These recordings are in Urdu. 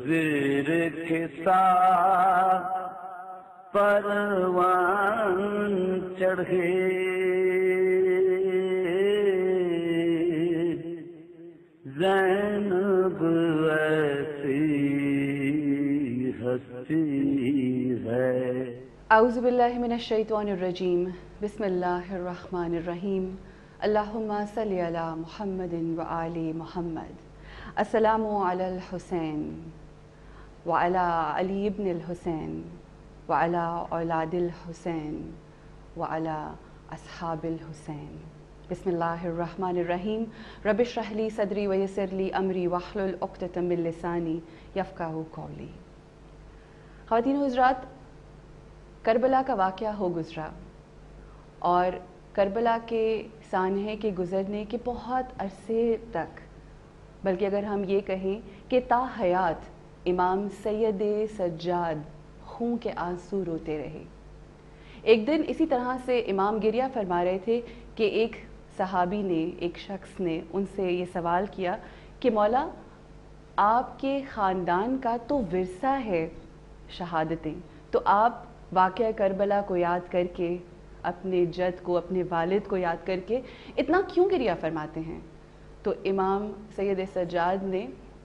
زیر خساف پروان چڑھے، زینب ایسی ہستی ہے۔ اعوذ باللہ من الشیطان الرجیم، بسم اللہ الرحمن الرحیم، اللہم صلی علی محمد وآل محمد۔ السلام علی الحسین وعلی علی ابن الحسین وعلی اولاد الحسین وعلی اصحاب الحسین۔ بسم اللہ الرحمن الرحیم، رب اشرح لی صدری ویسر لی امری واحلل عقدۃ من لسانی یفقہوا قولی۔ خواتین و حضرات، کربلا کا واقعہ ہو گزرا اور کربلا کے سانحے کے گزرنے کے بہت عرصے تک، بلکہ اگر ہم یہ کہیں کہ تا حیات امام سید سجاد خون کے آنسو روتے رہے۔ ایک دن اسی طرح سے امام گریہ فرما رہے تھے کہ ایک صحابی نے، ایک شخص نے ان سے یہ سوال کیا کہ مولا، آپ کے خاندان کا تو ورثہ ہے شہادتیں، تو آپ واقعہ کربلا کو یاد کر کے، اپنے جد کو، اپنے والد کو یاد کر کے اتنا کیوں گریہ فرماتے ہیں؟ تو امام سید سجاد نے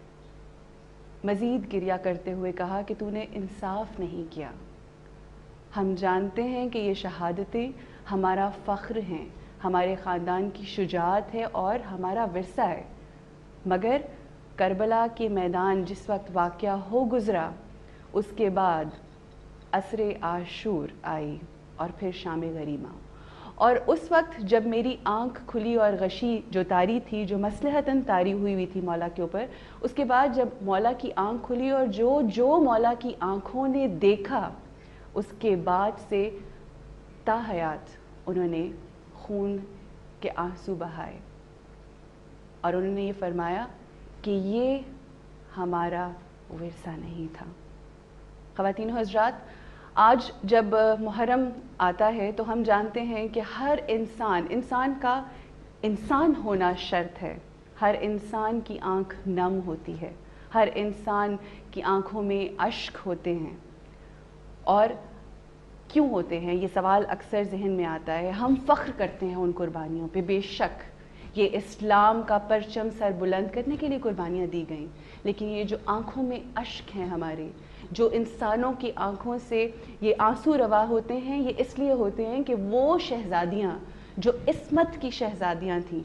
مزید گریہ کرتے ہوئے کہا کہ تو نے انصاف نہیں کیا۔ ہم جانتے ہیں کہ یہ شہادتیں ہمارا فخر ہیں، ہمارے خاندان کی شجاعت ہے اور ہمارا ورثہ ہے، مگر کربلا کے میدان جس وقت واقعہ ہو گزرا، اس کے بعد عصر عاشور آئی اور پھر شام غریمہ، اور اس وقت جب میری آنکھ کھلی اور غشی جو طاری تھی، جو مصلحتاً طاری ہوئی تھی مولا کے اوپر، اس کے بعد جب مولا کی آنکھ کھلی اور جو مولا کی آنکھوں نے دیکھا، اس کے بعد سے تا حیات انہوں نے خون کے آنسو بہائے اور انہوں نے یہ فرمایا کہ یہ ہمارا ورثہ نہیں تھا۔ خواتین و حضرات، آج جب محرم آتا ہے تو ہم جانتے ہیں کہ ہر انسان کا انسان ہونا شرط ہے، ہر انسان کی آنکھ نم ہوتی ہے، ہر انسان کی آنکھوں میں اشک ہوتے ہیں۔ اور کیوں ہوتے ہیں؟ یہ سوال اکثر ذہن میں آتا ہے۔ ہم فخر کرتے ہیں ان قربانیوں پہ، بے شک یہ اسلام کا پرچم سر بلند کرنے کے لیے قربانیاں دی گئیں، لیکن یہ جو آنکھوں میں اشک ہیں ہمارے، جو انسانوں کی آنکھوں سے یہ آنسو روا ہوتے ہیں، یہ اس لیے ہوتے ہیں کہ وہ شہزادیاں جو عصمت کی شہزادیاں تھیں،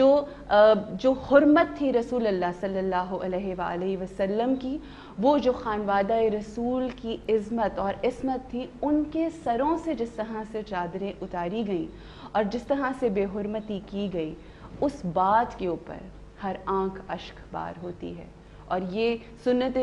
جو حرمت تھی رسول اللہ صلی اللہ علیہ وآلہ وسلم کی، وہ جو خانوادہ رسول کی عظمت اور عصمت تھی، ان کے سروں سے جس طرح سے چادریں اتاری گئیں اور جس طرح سے بے حرمتی کی گئی، اس بات کے اوپر ہر آنکھ اشک بار ہوتی ہے۔ اور یہ سنت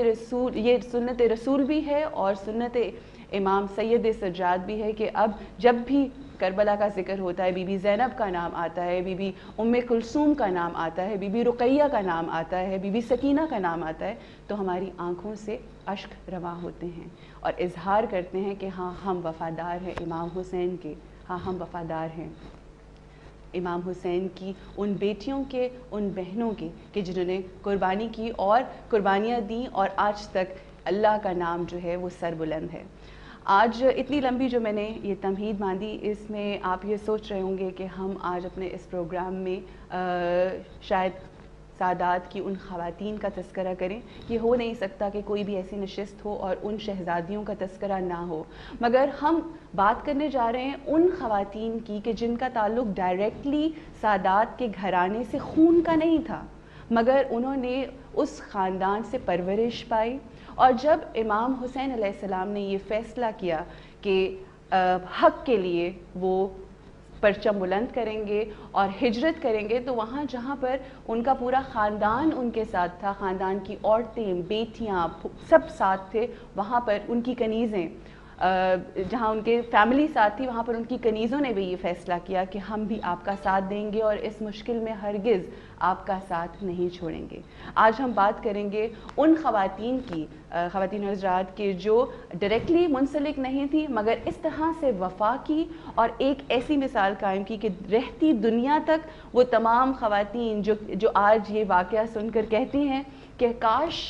رسول بھی ہے اور سنت امام سید سجاد بھی ہے کہ اب جب بھی کربلا کا ذکر ہوتا ہے، بی بی زینب کا نام آتا ہے، بی بی ام کلثوم کا نام آتا ہے، بی بی رقیہ کا نام آتا ہے، بی بی سکینہ کا نام آتا ہے، تو ہماری آنکھوں سے اشک رواں ہوتے ہیں اور اظہار کرتے ہیں کہ ہاں ہم وفادار ہیں امام حسین کے، ہاں ہم وفادار ہیں امام حسین کی ان بیٹیوں کے، ان بہنوں کے کہ جنہوں نے قربانی کی اور قربانیاں دیں، اور آج تک اللہ کا نام جو ہے وہ سر بلند ہے۔ آج اتنی لمبی جو میں نے یہ تمہید باندھی، اس میں آپ یہ سوچ رہے ہوں گے کہ ہم آج اپنے اس پروگرام میں شاید سادات کی ان خواتین کا تذکرہ کریں۔ یہ ہو نہیں سکتا کہ کوئی بھی ایسی نشست ہو اور ان شہزادیوں کا تذکرہ نہ ہو، مگر ہم بات کرنے جا رہے ہیں ان خواتین کی کہ جن کا تعلق ڈائریکٹلی سادات کے گھرانے سے خون کا نہیں تھا، مگر انہوں نے اس خاندان سے پرورش پائی، اور جب امام حسین علیہ السلام نے یہ فیصلہ کیا کہ حق کے لیے وہ پرچم بلند کریں گے اور ہجرت کریں گے، تو وہاں جہاں پر ان کا پورا خاندان ان کے ساتھ تھا، خاندان کی عورتیں، بیٹیاں، سب ساتھ تھے، وہاں پر ان کی کنیزیں، جہاں ان کے فیملی ساتھ تھی، وہاں پر ان کی کنیزوں نے بھی یہ فیصلہ کیا کہ ہم بھی آپ کا ساتھ دیں گے اور اس مشکل میں ہرگز آپ کا ساتھ نہیں چھوڑیں گے۔ آج ہم بات کریں گے ان خواتین کی، خواتین حضرات کے جو ڈائریکٹلی منسلک نہیں تھی مگر اس طرح سے وفا کی اور ایک ایسی مثال قائم کی کہ رہتی دنیا تک وہ تمام خواتین جو آج یہ واقعہ سن کر کہتی ہیں کہ کاش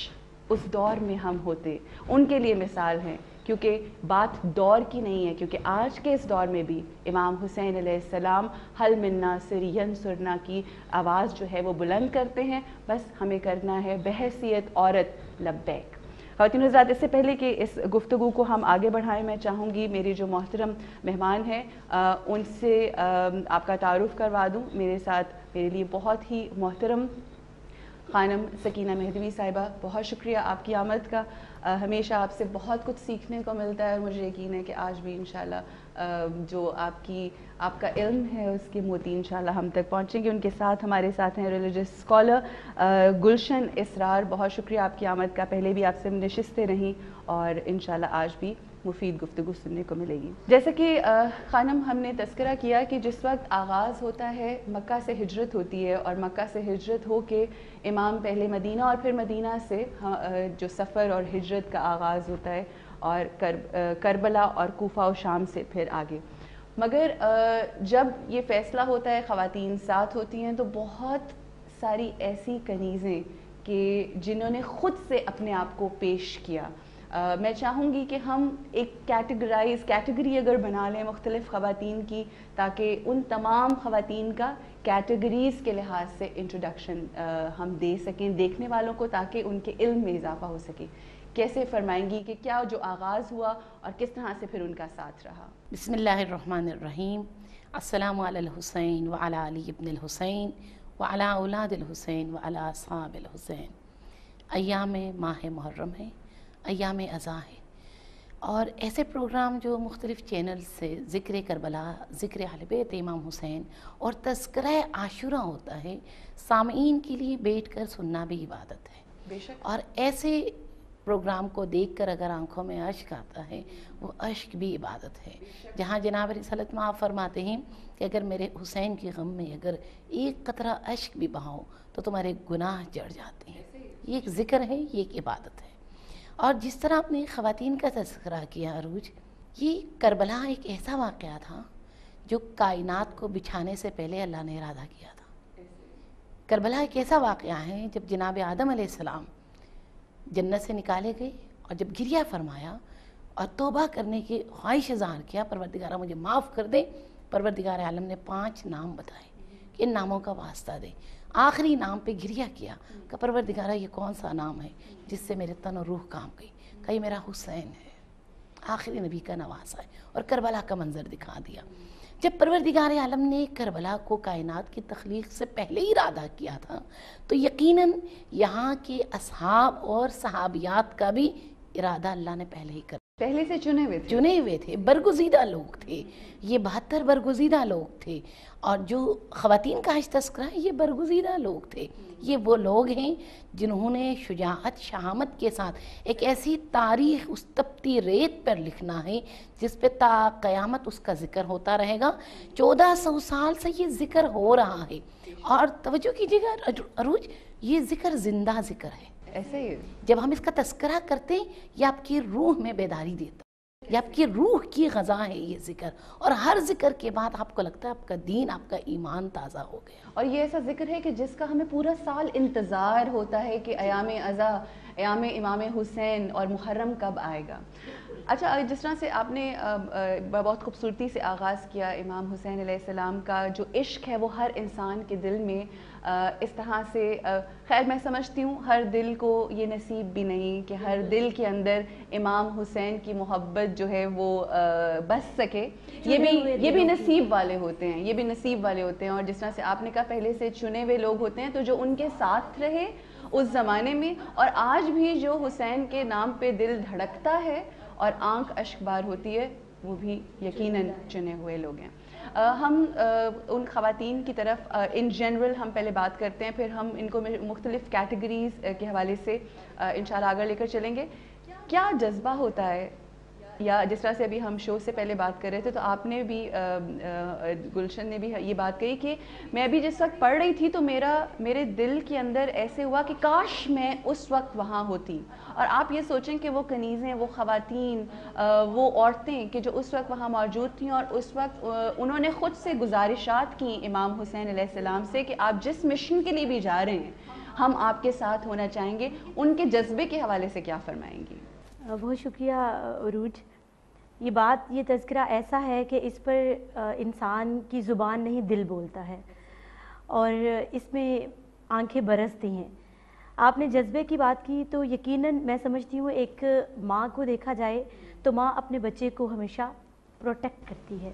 اس دور میں ہم ہوتے ان کے لیے مثال ہیں، کیونکہ بات دور کی نہیں ہے، کیونکہ آج کے اس دور میں بھی امام حسین علیہ السلام حل من ناصر ینصرنا کی آواز جو ہے وہ بلند کرتے ہیں، بس ہمیں کرنا ہے بحیثیت عورت لبیک۔ خواتین حضرات، اس سے پہلے کہ اس گفتگو کو ہم آگے بڑھائیں، میں چاہوں گی میری جو محترم مہمان ہیں ان سے آپ کا تعارف کروا دوں۔ میرے ساتھ میرے لیے بہت ہی محترم خانم سکینہ مہدوی صاحبہ، بہت شکریہ آپ کی آمد کا۔ ہمیشہ آپ سے بہت کچھ سیکھنے کو ملتا ہے اور مجھے یقین ہے کہ آج بھی انشاءاللہ جو آپ کا علم ہے اس کے موتی انشاءاللہ ہم تک پہنچیں گے۔ ان کے ساتھ ہمارے ساتھ ہیں ریلیجس اسکالر گلشن اسرار، بہت شکریہ آپ کی آمد کا۔ پہلے بھی آپ سے نشستیں رہیں اور انشاءاللہ آج بھی مفید گفتگو سننے کو ملے گی۔ جیسا کہ خانم ہم نے تذکرہ کیا کہ جس وقت آغاز ہوتا ہے، مکہ سے ہجرت ہوتی ہے اور مکہ سے ہجرت ہو کے امام پہلے مدینہ اور پھر مدینہ سے جو سفر اور ہجرت کا آغاز ہوتا ہے اور کربلا اور کوفہ و شام سے پھر آگے۔ مگر جب یہ فیصلہ ہوتا ہے خواتین ساتھ ہوتی ہیں تو بہت ساری ایسی کنیزیں کہ جنہوں نے خود سے اپنے آپ کو پیش کیا۔ میں چاہوں گی کہ ہم ایک کیٹیگری اگر بنا لیں مختلف خواتین کی، تاکہ ان تمام خواتین کا کیٹیگریز کے لحاظ سے انٹروڈکشن ہم دے سکیں دیکھنے والوں کو، تاکہ ان کے علم میں اضافہ ہو سکے۔ کیسے فرمائیں گی کہ کیا جو آغاز ہوا اور کس طرح سے پھر ان کا ساتھ رہا؟ بسم اللہ الرحمن الرحیم۔ السلام علی الحسین وعلی علی ابن الحسین وعلی اولاد الحسین وعلی اصحاب الحسین۔ ایام ماہ محرم ہے، ایام اذاں ہے، اور ایسے پروگرام جو مختلف چینل سے ذکر کربلا، ذکر اہل بیت امام حسین اور تذکرہ عاشورہ ہوتا ہے، سامعین کے لیے بیٹھ کر سننا بھی عبادت ہے۔ بے شک۔ اور ایسے پروگرام کو دیکھ کر اگر آنکھوں میں اشک آتا ہے، وہ اشک بھی عبادت ہے۔ جہاں جناب علیہ الصلوۃ والسلام آپ فرماتے ہیں کہ اگر میرے حسین کی غم میں اگر ایک قطرہ اشک بھی بہاؤ تو تمہارے گناہ جڑ جاتے ہیں۔ یہ ایک ذکر ہے، یہ ایک عبادت ہے۔ اور جس طرح آپ نے خواتین کا تذکرہ کیا عروج، یہ کربلا ایک ایسا واقعہ تھا جو کائنات کو بچھانے سے پہلے اللہ نے ارادہ کیا تھا۔ کربلا ایک ایسا واقعہ ہے جب جناب آدم علیہ السلام جنت سے نکالے گئے اور جب گریہ فرمایا اور توبہ کرنے کی خواہش اظہار کیا، پروردگارہ مجھے معاف کر دے، پروردگار عالم نے 5 نام بتائے کہ ان ناموں کا واسطہ دے۔ آخری نام پہ گریہ کیا کہ پروردگارہ یہ کون سا نام ہے جس سے میرے تن و روح کام گئی، کہ یہ میرا حسین ہے، آخری نبی کا نواسا ہے، اور کربلا کا منظر دکھا دیا۔ جب پروردگار عالم نے کربلا کو کائنات کی تخلیق سے پہلے ہی ارادہ کیا تھا تو یقیناً یہاں کے اصحاب اور صحابیات کا بھی ارادہ اللہ نے پہلے ہی کر پہلے سے چنے ہوئے تھے، برگزیدہ لوگ تھے، یہ 72 برگزیدہ لوگ تھے، اور جو خواتین کا آج تذکرہ ہے یہ برگزیدہ لوگ تھے۔ یہ وہ لوگ ہیں جنہوں نے شجاعت، شہامت کے ساتھ ایک ایسی تاریخ اس تپتی ریت پر لکھنا ہے جس پہ تا قیامت اس کا ذکر ہوتا رہے گا۔ 1400 سال سے یہ ذکر ہو رہا ہے، اور توجہ کیجیے گا عروج، یہ ذکر زندہ ذکر ہے۔ ایسے ہی جب ہم اس کا تذکرہ کرتے ہیں یہ آپ کی روح میں بیداری دیتا ہے، یہ آپ کی روح کی غذا ہے یہ ذکر، اور ہر ذکر کے بعد آپ کو لگتا ہے آپ کا دین، آپ کا ایمان تازہ ہو گیا۔ اور یہ ایسا ذکر ہے کہ جس کا ہمیں پورا سال انتظار ہوتا ہے کہ ایام اذاں، ایام امام حسین اور محرم کب آئے گا۔ اچھا، جس طرح سے آپ نے بہت خوبصورتی سے آغاز کیا امام حسین علیہ السلام کا جو عشق ہے وہ ہر انسان کے دل میں اس طرح سے، خیر میں سمجھتی ہوں ہر دل کو یہ نصیب بھی نہیں کہ ہر دل کے اندر امام حسین کی محبت جو ہے وہ بس سکے، یہ بھی نصیب والے ہوتے ہیں، یہ بھی نصیب والے ہوتے ہیں۔ اور جس طرح سے آپ نے کہا پہلے سے چنے ہوئے لوگ ہوتے ہیں، تو جو ان کے ساتھ رہے اس زمانے میں اور آج بھی جو حسین کے نام پہ دل دھڑکتا ہے اور آنکھ اشک بار ہوتی ہے، وہ بھی یقیناً چنے ہوئے لوگ ہیں۔ ہم ان خواتین کی طرف ان جنرل ہم پہلے بات کرتے ہیں، پھر ہم ان کو مختلف کیٹیگریز کے حوالے سے انشاءاللہ آگے لے کر چلیں گے۔ کیا جذبہ ہوتا ہے، یا جس طرح سے ابھی ہم شو سے پہلے بات کر رہے تھے تو آپ نے بھی گلشن نے بھی یہ بات کہی کہ میں ابھی جس وقت پڑھ رہی تھی تو میرے دل کے اندر ایسے ہوا کہ کاش میں اس وقت وہاں ہوتی۔ اور آپ یہ سوچیں کہ وہ کنیزیں، وہ خواتین، وہ عورتیں کہ جو اس وقت وہاں موجود تھیں اور اس وقت انہوں نے خود سے گزارشات کی امام حسین علیہ السلام سے کہ آپ جس مشن کے لیے بھی جا رہے ہیں ہم آپ کے ساتھ ہونا چاہیں گے، ان کے جذبے کے حوالے سے کیا فرمائیں گی؟ بہت شکریہ عروج. یہ بات، یہ تذکرہ ایسا ہے کہ اس پر انسان کی زبان نہیں دل بولتا ہے، اور اس میں آنکھیں برستی ہیں. آپ نے جذبے کی بات کی تو یقیناً میں سمجھتی ہوں ایک ماں کو دیکھا جائے تو ماں اپنے بچے کو ہمیشہ پروٹیکٹ کرتی ہے،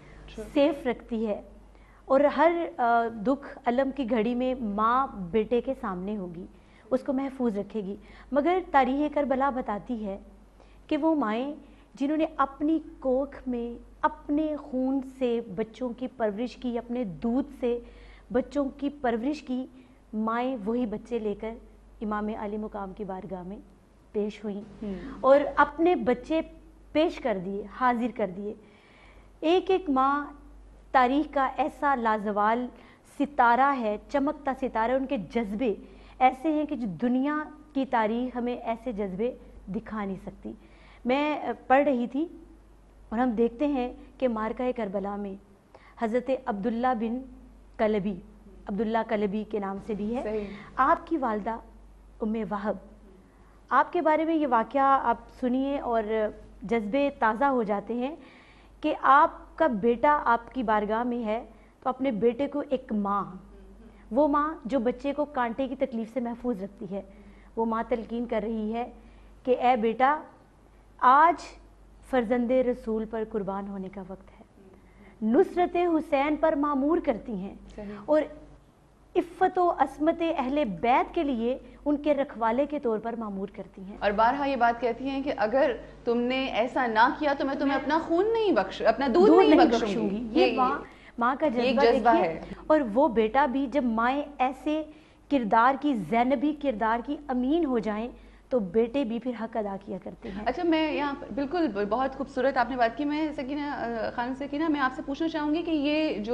سیف رکھتی ہے، اور ہر دکھ علم کی گھڑی میں ماں بیٹے کے سامنے ہوگی، اس کو محفوظ رکھے گی. مگر تاریخ کربلا بتاتی ہے کہ وہ مائیں جنہوں نے اپنی کوکھ میں اپنے خون سے بچوں کی پرورش کی، اپنے دودھ سے بچوں کی پرورش کی، مائیں وہی بچے لے کر امام علی مقام کی بارگاہ میں پیش ہوئیں اور اپنے بچے پیش کر دیے، حاضر کر دیے. ایک ایک ماں تاریخ کا ایسا لازوال ستارہ ہے، چمکتا ستارہ. ان کے جذبے ایسے ہیں کہ جو دنیا کی تاریخ ہمیں ایسے جذبے دکھا نہیں سکتی. میں پڑھ رہی تھی اور ہم دیکھتے ہیں کہ معرکہ کربلا میں حضرت عبداللہ بن کلبی، عبداللہ کلبی کے نام سے بھی ہے، آپ کی والدہ ام وہب، آپ کے بارے میں یہ واقعہ آپ سنیے اور جذبے تازہ ہو جاتے ہیں کہ آپ کا بیٹا آپ کی بارگاہ میں ہے تو اپنے بیٹے کو ایک ماں، وہ ماں جو بچے کو کانٹے کی تکلیف سے محفوظ رکھتی ہے، وہ ماں تلقین کر رہی ہے کہ اے بیٹا، آج فرزند رسول پر قربان ہونے کا وقت ہے. نصرت حسین پر معمور کرتی ہیں اور عفت و عصمت اہل بیت کے لیے ان کے رکھوالے کے طور پر معمور کرتی ہیں. اور بارہا یہ بات کہتی ہیں کہ اگر تم نے ایسا نہ کیا تو میں تمہیں اپنا خون نہیں بخش، اپنا دودھ نہیں بخشوں گی. یہ ماں کا جذبہ ہے. اور وہ بیٹا بھی جب مائیں ایسے کردار کی، زینبی کردار کی امین ہو جائیں تو بیٹے بھی پھر حق ادا کیا کرتے ہیں. اچھا، میں یہاں بالکل بہت خوبصورت آپ نے بات کی. میں سکینہ خانم سکینہ، میں آپ سے پوچھنا چاہوں گی کہ یہ جو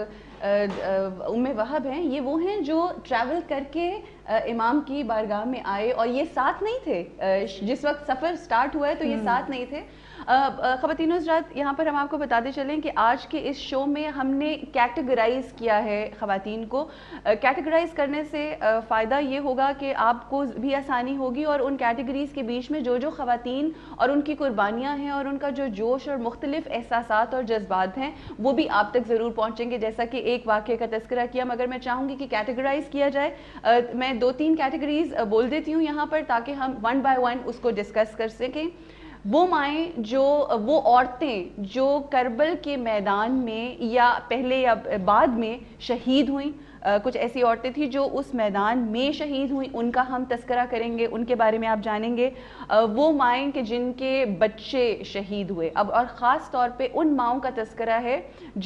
ام وہب ہیں، یہ وہ ہیں جو ٹریول کر کے امام کی بارگاہ میں آئے اور یہ ساتھ نہیں تھے جس وقت سفر سٹارٹ ہوا ہے، تو یہ ساتھ نہیں تھے. خواتین و حضرات، یہاں پر ہم آپ کو بتاتے چلیں کہ آج کے اس شو میں ہم نے کیٹیگرائز کیا ہے خواتین کو. کیٹیگرائز کرنے سے فائدہ یہ ہوگا کہ آپ کو بھی آسانی ہوگی اور ان کیٹیگریز کے بیچ میں جو خواتین اور ان کی قربانیاں ہیں اور ان کا جو جوش اور مختلف احساسات اور جذبات ہیں وہ بھی آپ تک ضرور پہنچیں گے. جیسا کہ ایک واقعے کا تذکرہ کیا، مگر میں چاہوں گی کہ کیٹیگرائز کیا جائے. میں 2-3 کیٹیگریز بول دیتی ہوں یہاں پر تاکہ ہم ون بائی ون اس کو ڈسکس کر سکیں. وہ مائیں وہ عورتیں جو کربل کے میدان میں یا پہلے یا بعد میں شہید ہوئیں، کچھ ایسی عورتیں تھیں جو اس میدان میں شہید ہوئیں، ان کا ہم تذکرہ کریں گے، ان کے بارے میں آپ جانیں گے. وہ مائیں کہ جن کے بچے شہید ہوئے. اب اور خاص طور پہ ان ماؤں کا تذکرہ ہے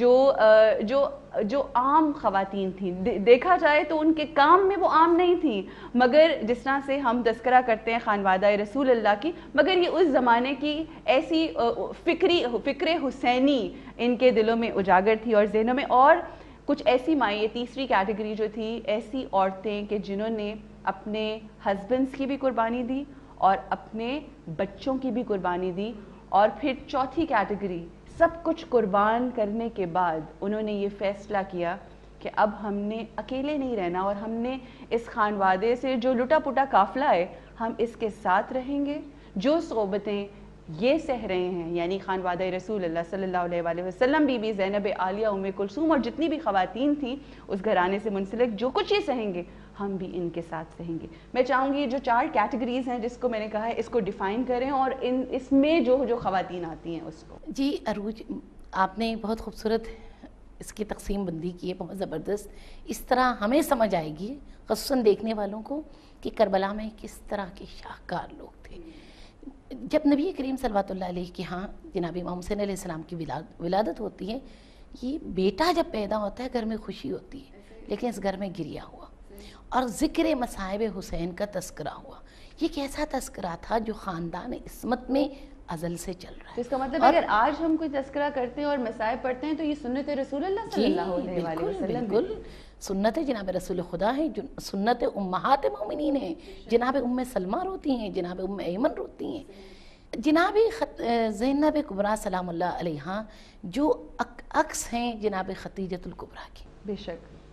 جو عام خواتین تھیں. دیکھا جائے تو ان کے کام میں وہ عام نہیں تھیں، مگر جس طرح سے ہم تذکرہ کرتے ہیں خانوادہ رسول اللہ کی، مگر یہ اس زمانے کی ایسی فکر حسینی ان کے دلوں میں اجاگر تھی اور ذہنوں میں. اور کچھ ایسی مائیں، یہ تیسری کیٹیگری جو تھی، ایسی عورتیں کہ جنہوں نے اپنے ہسبینڈز کی بھی قربانی دی اور اپنے بچوں کی بھی قربانی دی. اور پھر چوتھی کیٹیگری، سب کچھ قربان کرنے کے بعد انہوں نے یہ فیصلہ کیا کہ اب ہم نے اکیلے نہیں رہنا اور ہم نے اس خانوادے سے جو لٹا پٹا قافلہ ہے ہم اس کے ساتھ رہیں گے. جو صحبتیں یہ سہ رہے ہیں، یعنی خانوادہ رسول اللہ صلی اللہ علیہ وآلہ وسلم، بی بی زینب عالیہ، ام کلثوم اور جتنی بھی خواتین تھیں اس گھرانے سے منسلک، جو کچھ یہ سہیں گے ہم بھی ان کے ساتھ سہیں گے. میں چاہوں گی جو 4 کیٹیگریز ہیں جس کو میں نے کہا ہے اس کو ڈیفائن کریں اور اس میں جو خواتین آتی ہیں اس کو. جی عروج، آپ نے بہت خوبصورت اس کی تقسیم بندی کی ہے، بہت زبردست. اس طرح ہمیں سمجھ آئے گی خصوصاً دیکھنے والوں کو کہ کربلا میں کس طرح کے شاہکار لوگ تھے. جب نبی کریم صلی اللہ علیہ کے ہاں جناب امام حسین علیہ السلام کی ولادت ہوتی ہے، یہ بیٹا جب پیدا ہوتا ہے گھر میں خوشی ہوتی ہے، لیکن اس گھر میں گریا ہوا اور ذکر مصائب حسین کا تذکرہ ہوا. یہ ایک ایسا تذکرہ تھا جو خاندان عصمت میں ازل سے چل رہا ہے. اس کا مطلب اگر آج ہم کوئی تذکرہ کرتے ہیں اور مصائب پڑھتے ہیں تو یہ سنت رسول اللہ صلی اللہ علیہ وآلہ وسلم. بالکل سنت جناب رسول خدا ہے، سنت امہات مومنین ہیں. جناب ام سلمہ روتی ہیں، جناب ام ایمن روتی ہیں، جناب زینب کبریٰ سلام اللہ علیہا جو عکس ہیں جناب خدیجۃ الکبریٰ کی. بے شک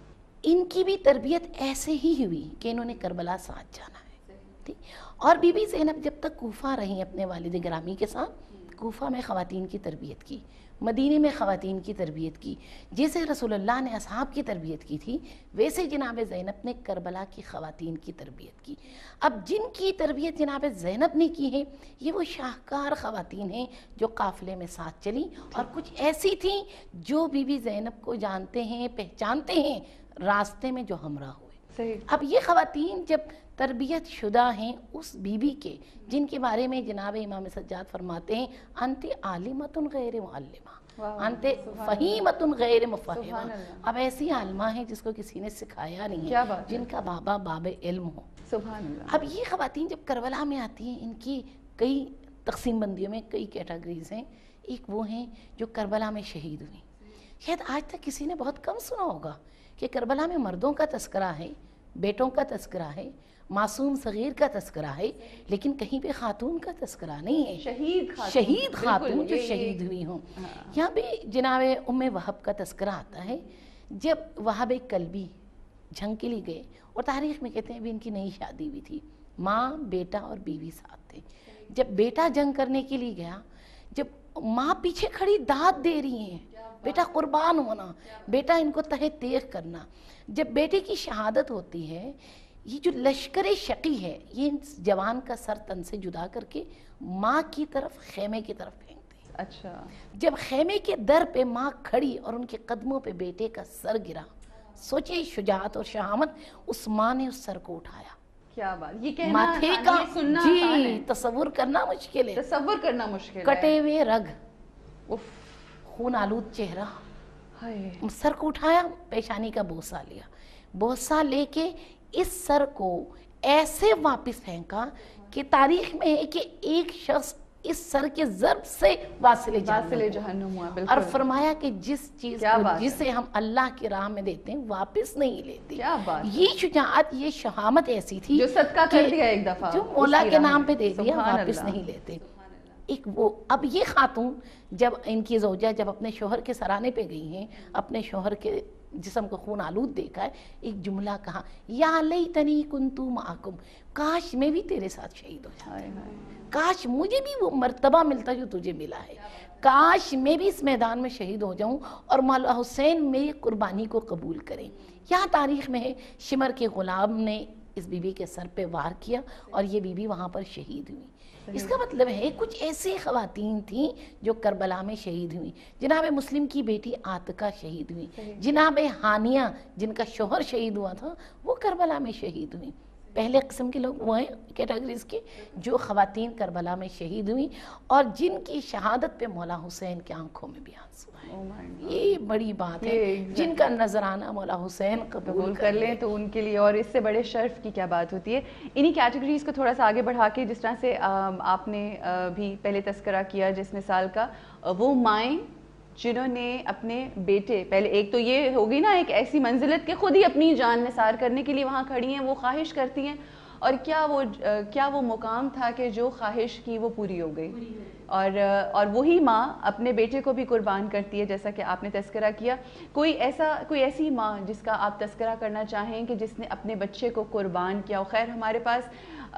ان کی بھی تربیت ایسے ہی ہوئی کہ انہوں نے کربلا ساتھ جانا ہے، ٹھیک۔ اور بی بی زینب جب تک کوفہ رہیں اپنے والد گرامی کے ساتھ، کوفہ میں خواتین کی تربیت کی، مدینے میں خواتین کی تربیت کی، جیسے رسول اللہ نے اصحاب کی تربیت کی تھی، ویسے جناب زینب نے کربلا کی خواتین کی تربیت کی۔ اب جن کی تربیت جناب زینب نے کی ہے، یہ وہ شاہکار خواتین ہیں جو قافلے میں ساتھ چلیں، اور کچھ ایسی تھیں جو بی بی زینب کو جانتے ہیں، پہچانتے ہیں، راستے میں جو ہمراہ ہوئے۔ صحیح۔ اب یہ خواتین جب تربیت شدہ ہیں اس بی بی کے، جن کے بارے میں جناب امام سجاد فرماتے ہیں انت عالمۃ غیر معلمہ، انت فہیمۃ غیر مفہمہ۔ اب ایسی عالمہ ہیں جس کو کسی نے سکھایا نہیں ہے، جن کا بابا باب علم ہو۔ سبحان اللہ۔ اب یہ خواتین جب کربلا میں آتی ہیں، ان کی کئی تقسیم بندیوں میں کئی کیٹیگریز ہیں۔ ایک وہ ہیں جو کربلا میں شہید ہوئی۔ شاید آج تک کسی نے بہت کم سنا ہوگا کہ کربلا میں مردوں کا تذکرہ ہے، بیٹوں کا تذکرہ ہے، معصوم صغیر کا تذکرہ ہے، لیکن کہیں پہ خاتون کا تذکرہ نہیں ہے، شہید خاتون جو شہید ہوئی ہوں۔ یہاں بھی جناب ام وہب کا تذکرہ آتا ہے، جب وہب کلبی جنگ کے لیے گئے، اور تاریخ میں کہتے ہیں بھی ان کی نئی شادی ہوئی تھی، ماں بیٹا اور بیوی ساتھ تھے۔ جب بیٹا جنگ کرنے کے لیے گیا، جب ماں پیچھے کھڑی داد دے رہی ہیں، بیٹا قربان ہونا، بیٹا ان کو تہہ تیغ کرنا، جب بیٹے کی شہادت ہوتی ہے، یہ جو لشکر شقی ہے یہ جوان کا سر تن سے جدا کر کے ماں کی طرف، خیمے کی طرف پھینکتے ہیں۔ اچھا، جب خیمے کے در پہ ماں کھڑی اور ان کے قدموں پہ بیٹے کا سر گرا، سوچے شجاعت اور شہامت، اس ماں نے اس سر کو اٹھایا۔ کیا بات، یہ کہنا ماتھے آسان ہے، کا یہ سننا آسان جی ہے، تصور کرنا مشکل ہے، تصور کرنا مشکل ہے۔ کٹے ہوئے رگ، اف، خون آلود چہرہ، ہائے، سر کو اٹھایا، پیشانی کا بوسہ لیا، بوسہ لے کے اس سر کو ایسے واپس پھینکا کہ تاریخ میں ہے کہ ایک شخص اس سر کے ضرب سے واصل جہنم ہوا، بالکل۔ اور فرمایا کہ جس چیز کیا کو بات ہے، جسے ہم اللہ کی راہ میں دیتے ہیں واپس نہیں لیتے۔ کیا بات ہے، یہ شجاعت، یہ شہامت ایسی تھی جو صدقہ کر کہ دیا ایک دفعہ، جو مولا اس کی کے راہ نام میں، پہ دے دیا، سبحان واپس اللہ۔ نہیں لیتے۔ ایک وہ، اب یہ خاتون جب ان کی زوجہ جب اپنے شوہر کے سرانے پہ گئی ہیں، اپنے شوہر کے جسم کو خون آلود دیکھا ہے، ایک جملہ کہا، یا لیتنی کنتو معکم، کاش میں بھی تیرے ساتھ شہید ہو جاتا، کاش مجھے بھی وہ مرتبہ ملتا جو تجھے ملا ہے، کاش میں بھی اس میدان میں شہید ہو جاؤں اور مولا حسین میری قربانی کو قبول کریں۔ یہاں تاریخ میں ہے شمر کے غلام نے اس بی بی کے سر پہ وار کیا اور یہ بی بی وہاں پر شہید ہوئی۔ اس کا مطلب ہے کچھ ایسی خواتین تھیں جو کربلا میں شہید ہوئیں۔ جناب مسلم کی بیٹی عاتقہ شہید ہوئی، جناب ہانیہ جن کا شوہر شہید ہوا تھا وہ کربلا میں شہید ہوئی۔ پہلے قسم کے لوگ وہ ہیں کیٹیگریز کے جو خواتین کربلا میں شہید ہوئیں اور جن کی شہادت پہ مولا حسین کے آنکھوں میں بھی آنسو آئے۔ یہ بڑی بات ہے، جن کا نذرانہ مولا حسین قبول کر لیں تو ان کے لیے اور اس سے بڑے شرف کی کیا بات ہوتی ہے۔ انہی کیٹیگریز کو تھوڑا سا آگے بڑھا کے جس طرح سے آپ نے بھی پہلے تذکرہ کیا جس مثال کا، وہ مائیں جنہوں نے اپنے بیٹے، پہلے ایک تو یہ ہوگی نا ایک ایسی منزلت کہ خود ہی اپنی جان نثار کرنے کے لیے وہاں کھڑی ہیں، وہ خواہش کرتی ہیں، اور کیا وہ مقام تھا کہ جو خواہش کی وہ پوری ہو گئی، اور وہی ماں اپنے بیٹے کو بھی قربان کرتی ہے جیسا کہ آپ نے تذکرہ کیا۔ کوئی ایسی ماں جس کا آپ تذکرہ کرنا چاہیں کہ جس نے اپنے بچے کو قربان کیا ہو؟ خیر ہمارے پاس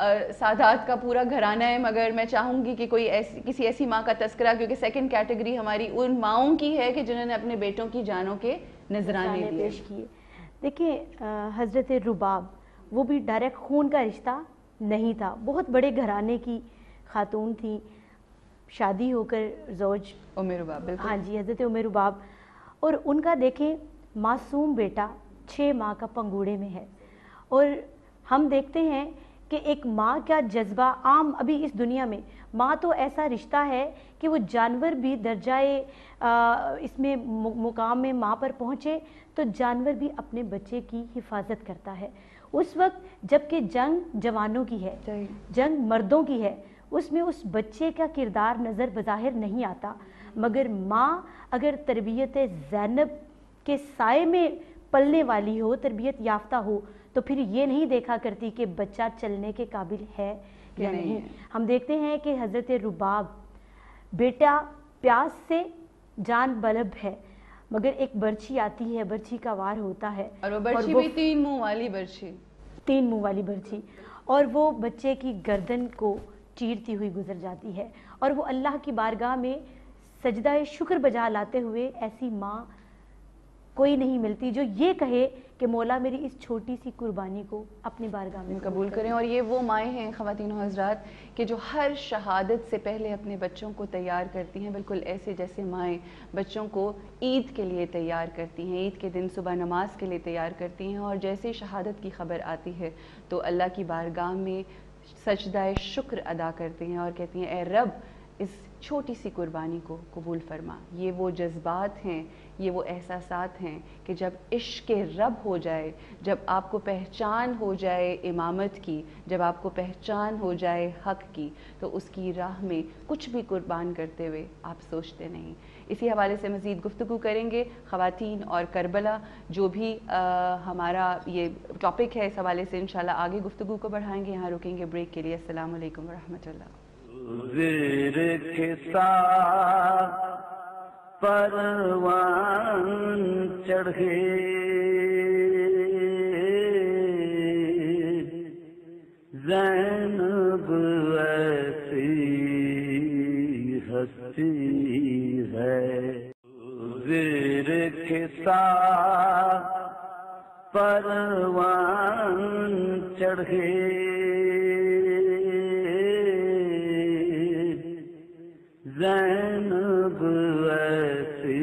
سادات کا پورا گھرانہ ہے، مگر میں چاہوں گی کہ کسی ایسی ماں کا تذکرہ، کیونکہ سیکنڈ کیٹیگری ہماری ان ماؤں کی ہے کہ جنہوں نے اپنے بیٹوں کی جانوں کے نذرانے پیش کیے۔ دیکھیں حضرت رباب وہ بھی ڈائریکٹ خون کا رشتہ نہیں تھا، بہت بڑے گھرانے کی خاتون تھی، شادی ہو کر زوج ام رباب، ہاں جی حضرت ام رباب، اور ان کا دیکھیں معصوم بیٹا 6 ماہ کا پنگوڑے میں ہے، اور ہم دیکھتے ہیں کہ ایک ماں کا جذبہ عام ابھی اس دنیا میں، ماں تو ایسا رشتہ ہے کہ وہ جانور بھی درجائے اس میں مقام میں ماں پر پہنچے تو جانور بھی اپنے بچے کی حفاظت کرتا ہے۔ اس وقت جبکہ جنگ جوانوں کی ہے، جنگ مردوں کی ہے، اس میں اس بچے کا کردار نظر بظاہر نہیں آتا، مگر ماں اگر تربیت زینب کے سائے میں پلنے والی ہو، تربیت یافتہ ہو، تو پھر یہ نہیں دیکھا کرتی کہ بچہ چلنے کے قابل ہے یا نہیں۔ ہم دیکھتے ہیں کہ حضرت رباب بیٹا پیاس سے جان بلب ہے، مگر ایک برچھی آتی ہے، برچھی کا وار ہوتا ہے، اور وہ برچھی بھی 3 منہ والی برچھی، 3 منہ والی برچھی، اور وہ بچے کی گردن کو چیرتی ہوئی گزر جاتی ہے، اور وہ اللہ کی بارگاہ میں سجدہ شکر بجا لاتے ہوئے ایسی ماں کوئی نہیں ملتی جو یہ کہے کہ مولا میری اس چھوٹی سی قربانی کو اپنی بارگاہ میں قبول کریں۔ اور یہ وہ مائیں ہیں خواتین و حضرات کہ جو ہر شہادت سے پہلے اپنے بچوں کو تیار کرتی ہیں، بالکل ایسے جیسے مائیں بچوں کو عید کے لیے تیار کرتی ہیں، عید کے دن صبح نماز کے لیے تیار کرتی ہیں، اور جیسے شہادت کی خبر آتی ہے تو اللہ کی بارگاہ میں سجدہ شکر ادا کرتی ہیں اور کہتی ہیں اے رب اس چھوٹی سی قربانی کو قبول فرما۔ یہ وہ جذبات ہیں، یہ وہ احساسات ہیں کہ جب عشق رب ہو جائے، جب آپ کو پہچان ہو جائے امامت کی، جب آپ کو پہچان ہو جائے حق کی، تو اس کی راہ میں کچھ بھی قربان کرتے ہوئے آپ سوچتے نہیں۔ اسی حوالے سے مزید گفتگو کریں گے خواتین اور کربلا، جو بھی ہمارا یہ ٹاپک ہے، اس حوالے سے انشاءاللہ آگے گفتگو کو بڑھائیں گے۔ یہاں رکیں گے بریک کے لیے۔ السلام علیکم ورحمۃ اللہ۔ زیر خساف پروان چڑھے زینب ایسی ہستی ہے، زیر خساف پروان چڑھے زینب ایسی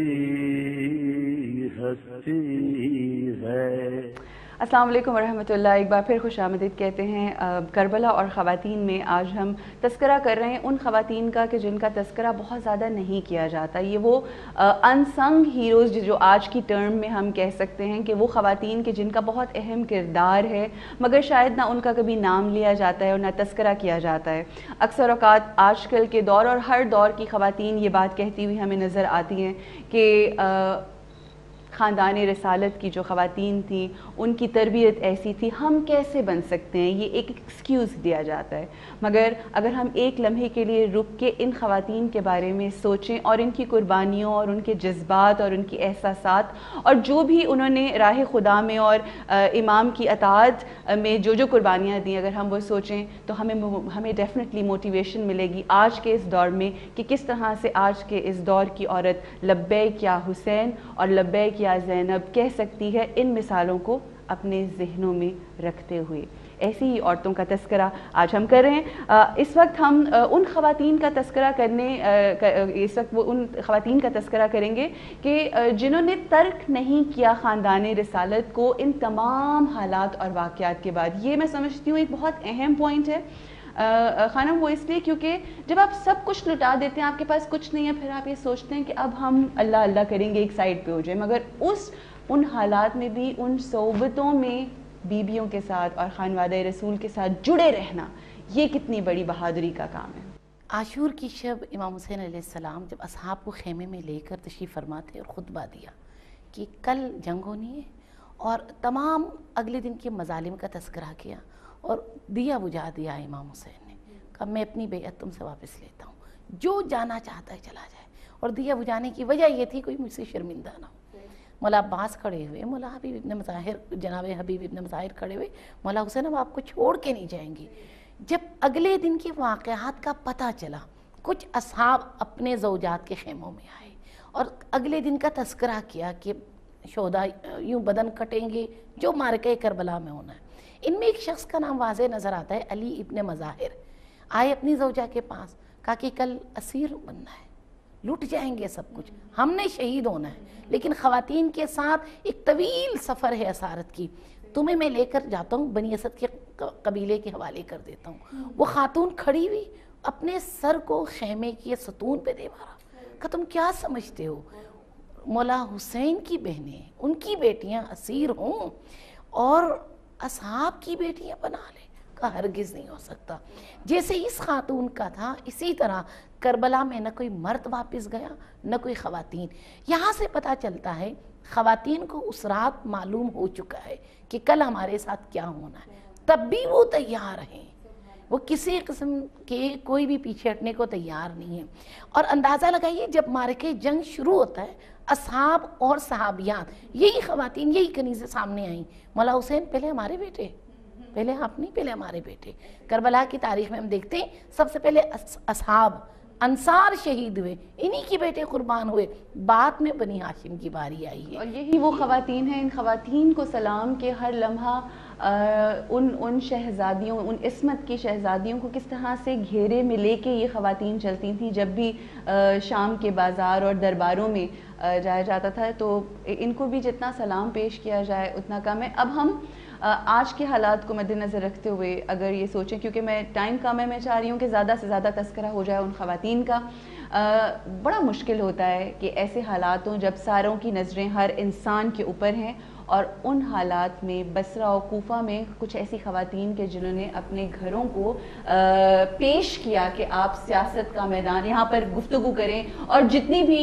ہستی ہے۔ السلام علیکم ورحمۃ اللہ۔ ایک بار پھر خوش آمدید کہتے ہیں۔ کربلا اور خواتین میں آج ہم تذکرہ کر رہے ہیں ان خواتین کا کہ جن کا تذکرہ بہت زیادہ نہیں کیا جاتا۔ یہ وہ انسنگ ہیروز جو آج کی ٹرم میں ہم کہہ سکتے ہیں کہ وہ خواتین کہ جن کا بہت اہم کردار ہے، مگر شاید نہ ان کا کبھی نام لیا جاتا ہے اور نہ تذکرہ کیا جاتا ہے۔ اکثر اوقات آج کل کے دور اور ہر دور کی خواتین یہ بات کہتی ہوئی ہمیں نظر آتی ہیں کہ خاندان رسالت کی جو خواتین تھیں ان کی تربیت ایسی تھی، ہم کیسے بن سکتے ہیں، یہ ایک ایکسکیوز دیا جاتا ہے۔ مگر اگر ہم ایک لمحے کے لیے رک کے ان خواتین کے بارے میں سوچیں اور ان کی قربانیوں اور ان کے جذبات اور ان کی احساسات اور جو بھی انہوں نے راہ خدا میں اور امام کی اطاعت میں جو قربانیاں دیں، اگر ہم وہ سوچیں تو ہمیں ڈیفینیٹلی موٹیویشن ملے گی آج کے اس دور میں کہ کس طرح سے آج کے اس دور کی عورت لبیک یا حسین اور لبیک یا زینب کہہ سکتی ہے، ان مثالوں کو اپنے ذہنوں میں رکھتے ہوئے۔ ایسی ہی عورتوں کا تذکرہ آج ہم کر رہے ہیں۔ اس وقت ہم ان خواتین کا تذکرہ کریں گے کہ جنہوں نے ترک نہیں کیا خاندان رسالت کو ان تمام حالات اور واقعات کے بعد۔ یہ میں سمجھتی ہوں ایک بہت اہم پوائنٹ ہے خانم، وہ اس لیے کیونکہ جب آپ سب کچھ لٹا دیتے ہیں، آپ کے پاس کچھ نہیں ہے، پھر آپ یہ سوچتے ہیں کہ اب ہم اللہ اللہ کریں گے، ایک سائڈ پہ ہو جائے، مگر ان حالات میں بھی ان صحبتوں میں بیبیوں کے ساتھ اور خانوادہ رسول کے ساتھ جڑے رہنا، یہ کتنی بڑی بہادری کا کام ہے۔ عاشور کی شب امام حسین علیہ السلام جب اصحاب کو خیمے میں لے کر تشریف فرما تھے اور خطبہ دیا کہ کل جنگ ہونی ہے، اور تمام اگلے دن کے مظالم کا تذکرہ کیا اور دیا بجھا دیا امام حسین نے، کہا میں اپنی بیعت تم سے واپس لیتا ہوں، جو جانا چاہتا ہے چلا جائے۔ اور دیا بجھانے کی وجہ یہ تھی کوئی مجھ سے شرمندہ نہ ہو۔ مولا عباس کھڑے ہوئے، مولا حبیب ابن مظاہر، جناب حبیب ابن مظاہر کھڑے ہوئے، مولا حسین اب آپ کو چھوڑ کے نہیں جائیں گی۔ جب اگلے دن کے واقعات کا پتہ چلا، کچھ اصحاب اپنے زوجات کے خیموں میں آئے اور اگلے دن کا تذکرہ کیا کہ شہداء یوں بدن کٹیں گے جو مارکہ کربلا میں ہونا ہے۔ ان میں ایک شخص کا نام واضح نظر آتا ہے، علی ابن مظاہر۔ آئے اپنی زوجہ کے پاس، کہا کہ کل اسیر بننا ہے، لٹ جائیں گے سب کچھ، ہم نے شہید ہونا ہے، لیکن خواتین کے ساتھ ایک طویل سفر ہے اسارت کی، تمہیں میں لے کر جاتا ہوں، بنی اسد کے قبیلے کے حوالے کر دیتا ہوں۔ وہ خاتون کھڑی ہوئی، اپنے سر کو خیمے کی ستون پہ دے مارا، کہا تم کیا سمجھتے ہو مولا حسین کی بہنیں، ان کی بیٹیاں اسیر ہوں اور اصحاب کی بیٹیاں بنا لے؟ کہا ہرگز نہیں ہو سکتا۔ جیسے اس خاتون کا تھا، اسی طرح کربلا میں نہ کوئی مرد واپس گیا نہ کوئی خواتین۔ یہاں سے پتہ چلتا ہے خواتین کو اس رات معلوم ہو چکا ہے کہ کل ہمارے ساتھ کیا ہونا ہے، تب بھی وہ تیار ہیں، وہ کسی قسم کے کوئی بھی پیچھے ہٹنے کو تیار نہیں ہے. اور اندازہ لگائیے جب معرکہ جنگ شروع ہوتا ہے اصحاب اور صحابیات یہی خواتین یہی کنیزیں سامنے آئیں. مولا حسین پہلے ہمارے بیٹے، پہلے آپ نہیں، پہلے ہمارے بیٹے. کربلا کی تاریخ میں ہم دیکھتے ہیں سب سے پہلے اصحاب انصار شہید ہوئے، انہی کے بیٹے قربان ہوئے، بعد میں بنی ہاشم کی باری آئی ہے. اور یہی وہ خواتین ہیں، ان خواتین کو سلام کہ ہر لمحہ ان شہزادیوں، ان عصمت کی شہزادیوں کو کس طرح سے گھیرے میں لے کے یہ خواتین چلتی تھیں. جب بھی شام کے بازار اور درباروں میں جایا جاتا تھا تو ان کو بھی جتنا سلام پیش کیا جائے اتنا کم ہے. اب ہم آج کے حالات کو مد نظر رکھتے ہوئے اگر یہ سوچیں، کیونکہ میں ٹائم کم ہے، میں چاہ رہی ہوں کہ زیادہ سے زیادہ تذکرہ ہو جائے ان خواتین کا. بڑا مشکل ہوتا ہے کہ ایسے حالات ہوں جب ساروں کی نظریں ہر انسان کے اوپر ہیں، اور ان حالات میں بصرہ و کوفہ میں کچھ ایسی خواتین کے جنہوں نے اپنے گھروں کو پیش کیا کہ آپ سیاست کا میدان یہاں پر گفتگو کریں، اور جتنی بھی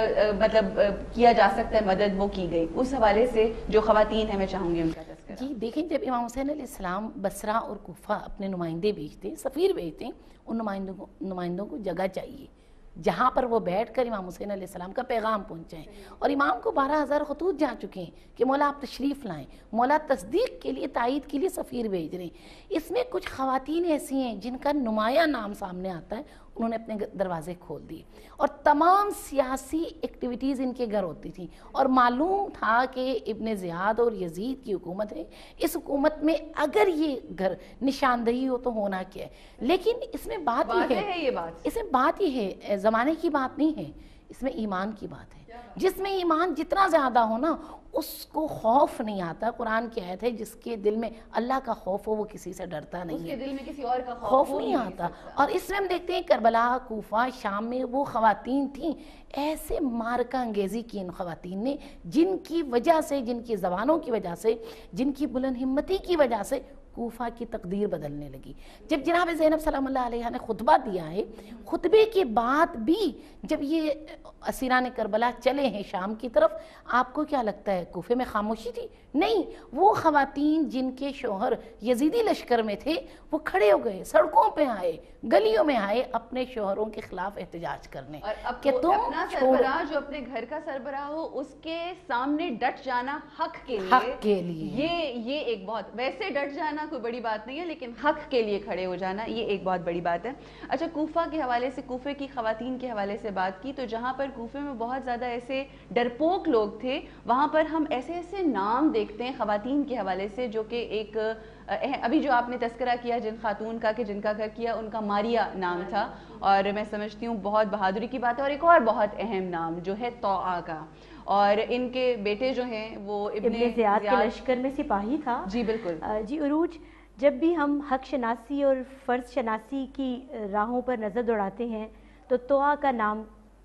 مطلب کیا جا سکتا ہے مدد وہ کی گئی. اس حوالے سے جو خواتین ہیں میں چاہوں گی ان کا تذکرہ. جی دیکھیں، جب امام حسین علیہ السلام بصرہ اور کوفہ اپنے نمائندے بھیجتے ہیں، سفیر بھیجتے ہیں، ان نمائندوں کو جگہ چاہیے جہاں پر وہ بیٹھ کر امام حسین علیہ السلام کا پیغام پہنچائیں. اور امام کو 12,000 خطوط جا چکے ہیں کہ مولا آپ تشریف لائیں. مولا تصدیق کے لیے، تائید کے لیے سفیر بھیج رہے ہیں. اس میں کچھ خواتین ایسی ہیں جن کا نمایاں نام سامنے آتا ہے، انہوں نے اپنے دروازے کھول دیے اور تمام سیاسی ایکٹیویٹیز ان کے گھر ہوتی تھیں. اور معلوم تھا کہ ابن زیاد اور یزید کی حکومت ہے، اس حکومت میں اگر یہ گھر نشاندہی ہو تو ہونا کیا ہے. لیکن اس میں بات یہ ہے، اس میں بات یہ ہے، زمانے کی بات نہیں ہے، اس میں ایمان کی بات ہے. جس میں ایمان جتنا زیادہ ہو نا اس کو خوف نہیں آتا. قرآن کی آیت ہے جس کے دل میں اللہ کا خوف ہو وہ کسی سے ڈرتا نہیں ہے، اس کے دل میں کسی اور کا خوف نہیں آتا. اور اس میں ہم دیکھتے ہیں کربلا، کوفہ، شام میں وہ خواتین تھیں، ایسے مارکہ انگیزی کی ان خواتین نے جن کی وجہ سے، جن کی زبانوں کی وجہ سے، جن کی بلند ہمتی کی وجہ سے کوفہ کی تقدیر بدلنے لگی. جب جناب زینب سلام اللہ علیہ نے خطبہ دیا ہے، خطبے کے بعد بھی جب یہ اسیران کربلا چلے ہیں شام کی طرف، آپ کو کیا لگتا ہے کوفے میں خاموشی تھی؟ نہیں. وہ خواتین جن کے شوہر یزیدی لشکر میں تھے وہ کھڑے ہو گئے، سڑکوں پہ آئے، گلیوں میں آئے اپنے شوہروں کے خلاف احتجاج کرنے کہ تم اپنا سربراہ جو اپنے گھر کا سربراہ ہو اس کے سامنے ڈٹ جانا حق کے لیے، یہ ایک بہت، ویسے ڈٹ جانا کوئی بڑی بات نہیں ہے لیکن حق کے لیے کھڑے ہو جانا یہ ایک بہت بڑی بات ہے. اچھا، کوفہ کے حوالے سے، کوفے کی خواتین کے حوالے سے بات کی تو جہاں پر کوفے میں بہت زیادہ ایسے ڈرپوک لوگ تھے، وہاں پر ہم ایسے نام دیکھتے ہیں خواتین کے حوالے سے جو کہ ایک ابھی جو آپ نے تذکرہ کیا جن خاتون کا کہ جن کا گھر کیا، ان کا ماریا نام تھا، اور میں سمجھتی ہوں بہت بہادری کی بات ہے. اور ایک اور بہت اہم نام جو ہے طوعا کا، اور ان کے بیٹے جو ہیں وہ ابن زیاد کے لشکر میں سپاہی تھا. جی بالکل. جی عروج، جب بھی ہم حق شناسی اور فرض شناسی کی راہوں پر نظر دوڑاتے ہیں تو طوعا کا نام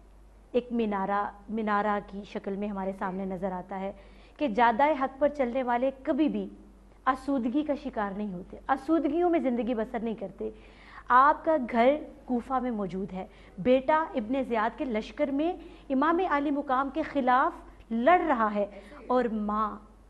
ایک منارہ کی شکل میں ہمارے سامنے نظر آتا ہے کہ جادہ حق پر چلنے والے کبھی بھی آسودگی کا شکار نہیں ہوتے، آسودگیوں میں زندگی بسر نہیں کرتے. آپ کا گھر کوفہ میں موجود ہے، بیٹا ابن زیاد کے لشکر میں امام عالی مقام کے خلاف لڑ رہا ہے، اور ماں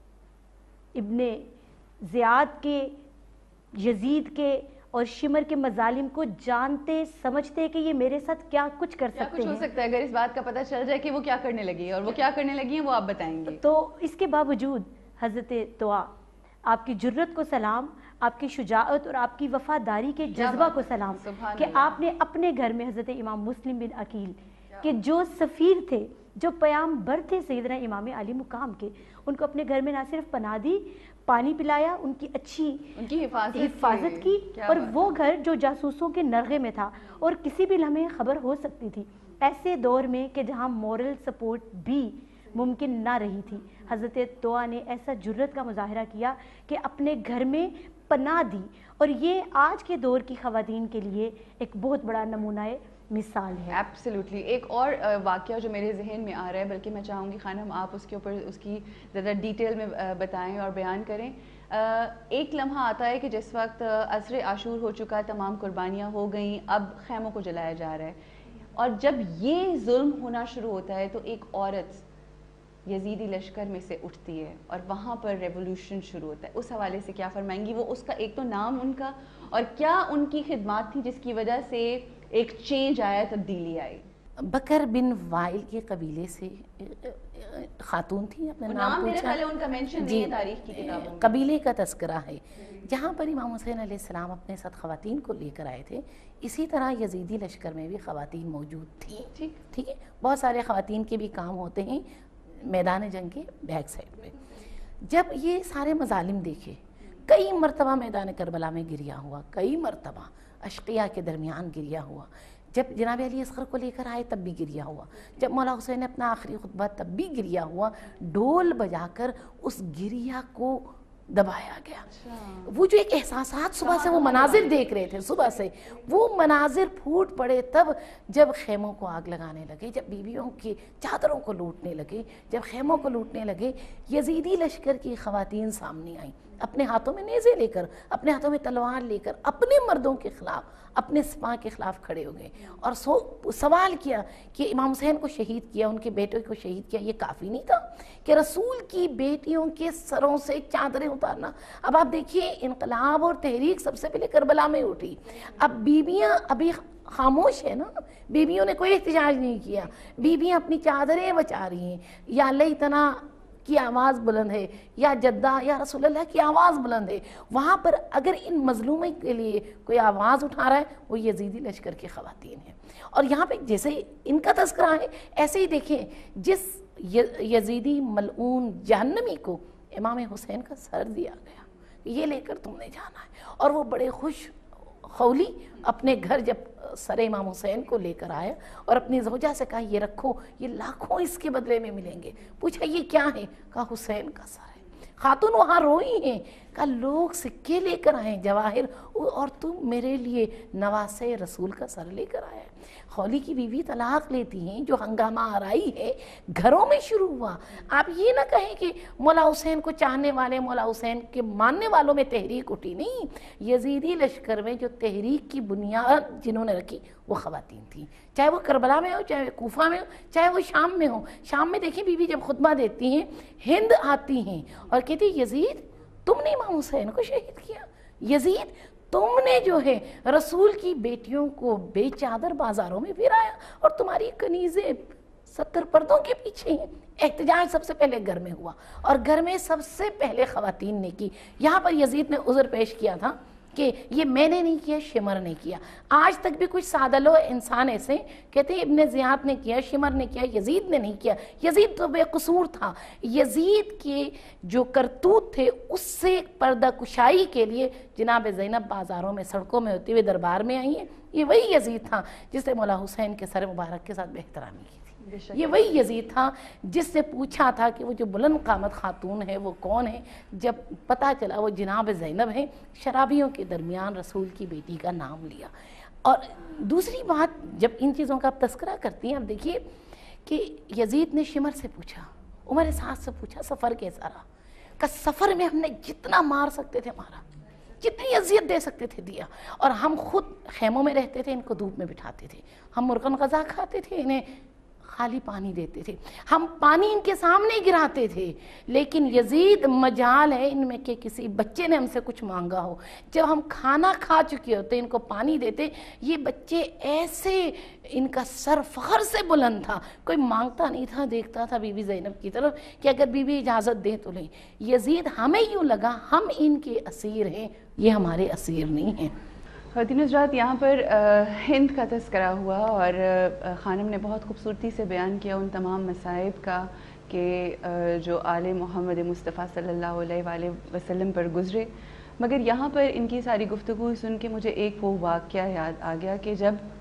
ابن زیاد کے، یزید کے اور شمر کے مظالم کو جانتے سمجھتے کہ یہ میرے ساتھ کیا کچھ کر سکتے ہیں. کچھ ہو سکتا ہے اگر اس بات کا پتہ چل جائے کہ وہ کیا کرنے لگی ہے، اور وہ کیا کرنے لگی ہیں وہ آپ بتائیں گے. تو اس کے باوجود حضرت طوعا، آپ کی جرت کو سلام، آپ کی شجاعت اور آپ کی وفاداری کے جذبہ کو سلام کہ آپ نے اپنے گھر میں حضرت امام مسلم بن عقیل کہ جو سفیر تھے، جو پیامبر تھے سیدنا امام علی مقام کے، ان کو اپنے گھر میں نہ صرف پناہ دی، پانی پلایا، ان کی اچھی حفاظت کی، اور وہ گھر جو جاسوسوں کے نرغے میں تھا اور کسی بھی لمحے خبر ہو سکتی تھی، ایسے دور میں کہ جہاں مورل سپورٹ بھی ممکن نہ رہی تھی، حضرت طوعا نے ایسا جرت کا مظاہرہ کیا کہ اپنے گھر میں پناہ دی. اور یہ آج کے دور کی خواتین کے لیے ایک بہت بڑا نمونہ مثال ہے. ایبسلیوٹلی. ایک اور واقعہ جو میرے ذہن میں آ رہا ہے، بلکہ میں چاہوں گی خانم آپ اس کے اوپر اس کی زیادہ ڈیٹیل میں بتائیں اور بیان کریں. ایک لمحہ آتا ہے کہ جس وقت عصر عاشور ہو چکا ہے، تمام قربانیاں ہو گئیں، اب خیموں کو جلایا جا رہا ہے، اور جب یہ ظلم ہونا شروع ہوتا ہے تو ایک عورت یزیدی لشکر میں سے اٹھتی ہے اور وہاں پر ریولوشن شروع ہوتا ہے، اس حوالے سے کیا فرمائیں گی؟ وہ اس کا ایک تو نام ان کا، اور کیا ان کی خدمات تھی جس کی وجہ سے ایک چینج آیا، تبدیلی آئی؟ بکر بن وائل کے قبیلے سے خاتون تھی، اپنا نام پوچھا، ان کا مینشن نہیں ہے تاریخ کی کتابوں میں، قبیلے کا تذکرہ ہے، جہاں پر امام حسین علیہ السلام اپنے ساتھ خواتین کو لے کر آئے تھے، اسی طرح یزیدی لشکر میں بھی خواتین موجود تھیں، ٹھیک ہے، بہت سارے خواتین کے بھی کام ہوتے ہیں میدان جنگ کے بیک سائڈ پہ۔ جب یہ سارے مظالم دیکھے، کئی مرتبہ میدان کربلا میں گریا ہوا، کئی مرتبہ اشقیاء کے درمیان گریا ہوا، جب جناب علی اصغر کو لے کر آئے تب بھی گریا ہوا، جب مولا حسین نے اپنا آخری خطبہ تب بھی گریا ہوا، ڈول بجا کر اس گریا کو دبایا گیا۔ وہ جو ایک احساسات صبح سے وہ مناظر دیکھ رہے تھے، صبح سے وہ مناظر پھوٹ پڑے تب جب خیموں کو آگ لگانے لگے، جب بیویوں کی چادروں کو لوٹنے لگے، جب خیموں کو لوٹنے لگے، یزیدی لشکر کی خواتین سامنے آئیں، اپنے ہاتھوں میں نیزے لے کر، اپنے ہاتھوں میں تلوار لے کر، اپنے مردوں کے خلاف، اپنے سپاہ کے خلاف کھڑے ہو گئے اور سوال کیا کہ امام حسین کو شہید کیا، ان کے بیٹوں کو شہید کیا، یہ کافی نہیں تھا کہ رسول کی بیٹیوں کے سروں سے چادریں اتارنا؟ اب آپ دیکھیے، انقلاب اور تحریک سب سے پہلے کربلا میں اٹھی، اب بیویاں ابھی خاموش ہے نا، بیویوں نے کوئی احتجاج نہیں کیا، بیویاں اپنی چادریں بچا رہی ہیں، یا لیتنا کی آواز بلند ہے، یا جدہ یا رسول اللہ کی آواز بلند ہے۔ وہاں پر اگر ان مظلوموں کے لیے کوئی آواز اٹھا رہا ہے وہ یزیدی لشکر کی خواتین ہیں۔ اور یہاں پہ جیسے ان کا تذکرہ ہے، ایسے ہی دیکھیں جس یزیدی ملعون جہنمی کو امام حسین کا سر دیا گیا، یہ لے کر تم نے جانا ہے، اور وہ بڑے خوش خولی اپنے گھر جب سر امام حسین کو لے کر آیا اور اپنی زوجہ سے کہا یہ رکھو، یہ لاکھوں اس کے بدلے میں ملیں گے۔ پوچھا یہ کیا ہے؟ کہا حسین کا سر ہے۔ خاتون وہاں روئی ہیں، کہا لوگ سکے لے کر آئے جواہر، اور تم میرے لیے نواسے رسول کا سر لے کر آیا۔ خولی کی بیوی طلاق لیتی ہیں، جو ہنگامہ آرائی ہے گھروں میں شروع ہوا۔ آپ یہ نہ کہیں کہ مولا حسین کو چاہنے والے، مولا حسین کے ماننے والوں میں تحریک اٹھی، نہیں، یزیدی لشکر میں جو تحریک کی بنیاد جنہوں نے رکھی وہ خواتین تھیں، چاہے وہ کربلا میں ہو، چاہے کوفہ میں ہو، چاہے وہ شام میں ہو۔ شام میں دیکھیں بی بی جب خطبہ دیتی ہیں، ہند آتی ہیں اور کہتی یزید تم نے امام حسین کو شہید کیا، یزید تم نے جو ہے رسول کی بیٹیوں کو بے چادر بازاروں میں پھرایا، اور تمہاری کنیزیں 70 پردوں کے پیچھے ہیں۔ احتجاج سب سے پہلے گھر میں ہوا، اور گھر میں سب سے پہلے خواتین نے کی۔ یہاں پر یزید نے عذر پیش کیا تھا کہ یہ میں نے نہیں کیا، شمر نے کیا۔ آج تک بھی کچھ سادہ لو انسان ایسے کہتے ہیں ابن زیاد نے کیا، شمر نے کیا، یزید نے نہیں کیا۔ یزید تو بے قصور تھا۔ یزید کے جو کرتوت تھے اس سے پردہ کشائی کے لیے جناب زینب بازاروں میں، سڑکوں میں ہوتے ہوئے دربار میں آئی ہیں۔ یہ وہی یزید تھا جس نے مولا حسین کے سر مبارک کے ساتھ بے احترامی کی تھی۔ یہ وہی یزید تھا جس سے پوچھا تھا کہ وہ جو بلند قامت خاتون ہے وہ کون ہے، جب پتہ چلا وہ جناب زینب ہے، شرابیوں کے درمیان رسول کی بیٹی کا نام لیا۔ اور دوسری بات، جب ان چیزوں کا آپ تذکرہ کرتی ہیں، آپ دیکھیے کہ یزید نے شمر سے پوچھا، عمر سعد سے پوچھا سفر کیسا رہا؟ کہ سفر میں ہم نے جتنا مار سکتے تھے مارا، جتنی اذیت دے سکتے تھے دیا، اور ہم خود خیموں میں رہتے تھے، ان کو دھوپ میں بٹھاتے تھے، ہم مرغن غذا کھاتے تھے، انہیں خالی پانی دیتے تھے، ہم پانی ان کے سامنے گراتے تھے، لیکن یزید مجال ہے ان میں کہ کسی بچے نے ہم سے کچھ مانگا ہو، جب ہم کھانا کھا چکے ہوتے ان کو پانی دیتے، یہ بچے ایسے ان کا سر فخر سے بلند تھا، کوئی مانگتا نہیں تھا، دیکھتا تھا بی بی زینب کی طرف کہ اگر بی بی اجازت دیں تو لیں۔ یزید ہمیں یوں لگا ہم ان کے اسیر ہیں، یہ ہمارے اسیر نہیں ہیں۔ خواتین حضرات، یہاں پر ہند کا تذکرہ ہوا، اور خانم نے بہت خوبصورتی سے بیان کیا ان تمام مصائب کا کہ جو آل محمد مصطفیٰ صلی اللہ علیہ وآلہ وسلم پر گزرے، مگر یہاں پر ان کی ساری گفتگو سن کے مجھے ایک وہ واقعہ یاد آ گیا کہ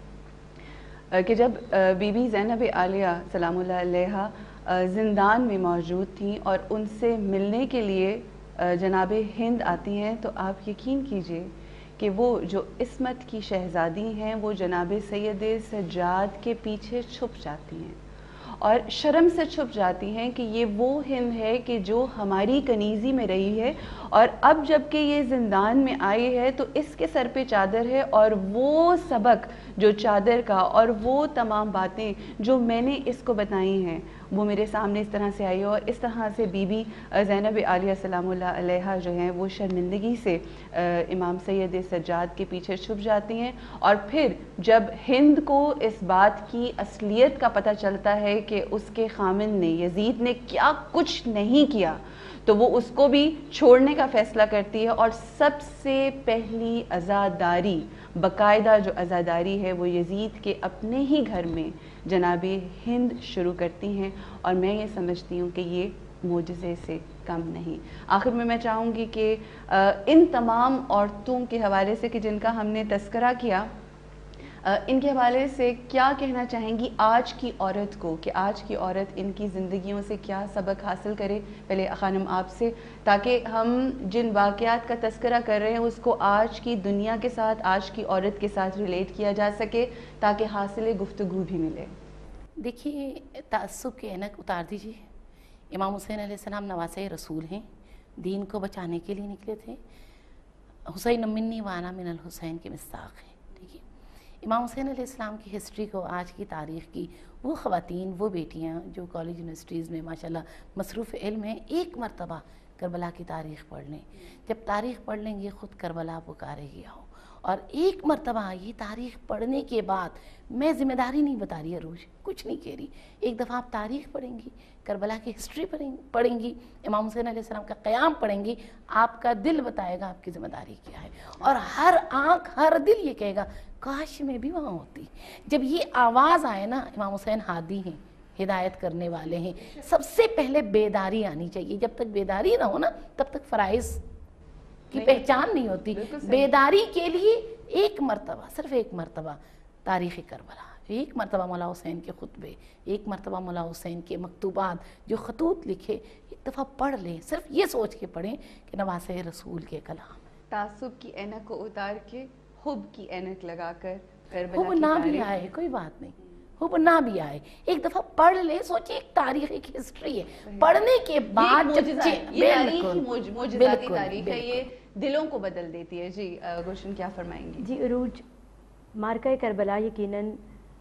جب بی بی زینب عالیہ سلام اللہ علیہا زندان میں موجود تھیں اور ان سے ملنے کے لیے جناب ہند آتی ہیں، تو آپ یقین کیجئے کہ وہ جو عصمت کی شہزادی ہیں وہ جناب سید سجاد کے پیچھے چھپ جاتی ہیں اور شرم سے چھپ جاتی ہیں کہ یہ وہ ہند ہے کہ جو ہماری کنیزی میں رہی ہے، اور اب جب کہ یہ زندان میں آئی ہے تو اس کے سر پہ چادر ہے، اور وہ سبق جو چادر کا اور وہ تمام باتیں جو میں نے اس کو بتائی ہیں وہ میرے سامنے اس طرح سے آئی اور اس طرح سے بی بی زینب عالیہ سلام اللہ علیہا جو ہیں وہ شرمندگی سے امام سید سجاد کے پیچھے چھپ جاتی ہیں، اور پھر جب ہند کو اس بات کی اصلیت کا پتہ چلتا ہے کہ اس کے خامن نے یزید نے کیا کچھ نہیں کیا، تو وہ اس کو بھی چھوڑنے کا فیصلہ کرتی ہے، اور سب سے پہلی عزاداری، باقاعدہ جو عزاداری ہے وہ یزید کے اپنے ہی گھر میں جناب ہند شروع کرتی ہیں، اور میں یہ سمجھتی ہوں کہ یہ معجزے سے کم نہیں۔ آخر میں چاہوں گی کہ ان تمام عورتوں کے حوالے سے کہ جن کا ہم نے تذکرہ کیا، ان کے حوالے سے کیا کہنا چاہیں گی آج کی عورت کو، کہ آج کی عورت ان کی زندگیوں سے کیا سبق حاصل کرے؟ پہلے خانم آپ سے، تاکہ ہم جن واقعات کا تذکرہ کر رہے ہیں اس کو آج کی دنیا کے ساتھ، آج کی عورت کے ساتھ ریلیٹ کیا جا سکے، تاکہ حاصل گفتگو بھی ملے۔ دیکھیے، تعصب کے اینک اتار دیجیے۔ امام حسین علیہ السلام نواسۂ رسول ہیں، دین کو بچانے کے لیے نکلے تھے۔ حسین منی وانا من الحسین کے مصداق ہیں، ٹھیک ہے۔ امام حسین علیہ السلام کی ہسٹری کو، آج کی تاریخ کی وہ خواتین، وہ بیٹیاں جو کالج یونیورسٹیز میں ماشاءاللہ مصروف علم ہیں، ایک مرتبہ کربلا کی تاریخ پڑھ لیں۔ جب تاریخ پڑھ لیں گے خود کربلا پکارے گی آؤ، اور ایک مرتبہ یہ تاریخ پڑھنے کے بعد، میں ذمہ داری نہیں بتا رہی عروج، کچھ نہیں کہہ رہی، ایک دفعہ آپ تاریخ پڑھیں گی، کربلا کی ہسٹری پڑھیں گی، امام حسین علیہ السلام کا قیام پڑھیں گی، آپ کا دل بتائے گا آپ کی ذمہ داری کیا ہے، اور ہر آنکھ، ہر دل یہ کہے گا کاش میں بھی وہاں ہوتی۔ جب یہ آواز آئے نا، امام حسین ہادی ہیں، ہدایت کرنے والے ہیں، سب سے پہلے بیداری آنی چاہیے۔ جب تک بیداری نہ ہو نا، تب تک فرائض کی پہچان نہیں ہوتی۔ بیداری کے لیے ایک مرتبہ، صرف ایک مرتبہ تاریخ کربلا، ایک مرتبہ مولا حسین کے خطبے، ایک مرتبہ مولا حسین کے مکتوبات جو خطوط لکھے، ایک دفعہ پڑھ لیں، صرف یہ سوچ کے پڑھیں کہ نواسۂ رسول کے کلام۔ تعصب کی اینک کو اتار کے حب کی اینک لگا کر کربلا حب کی نہ بھی تاریخ، آئے کوئی بات نہیں، حب نہ بھی آئے، ایک دفعہ پڑھ لیں، سوچیں ایک تاریخ، ایک ہسٹری ہے، پڑھنے کے بعد یہ معجزاتی تاریخ ہے، یہ دلوں کو بدل دیتی ہے۔ جی گلشن کیا فرمائیں گی؟ جی عروج، مارکہ کربلا یقیناً